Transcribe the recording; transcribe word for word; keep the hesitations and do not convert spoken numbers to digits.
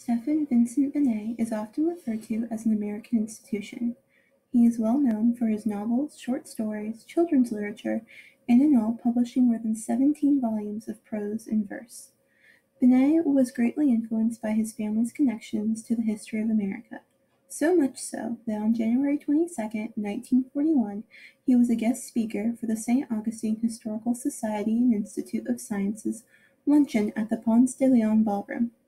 Stephen Vincent Benét is often referred to as an American institution. He is well known for his novels, short stories, children's literature, and in all publishing more than seventeen volumes of prose and verse. Benét was greatly influenced by his family's connections to the history of America, so much so that on January twenty-second, nineteen forty-one, he was a guest speaker for the Saint Augustine Historical Society and Institute of Sciences luncheon at the Ponce de Leon Ballroom.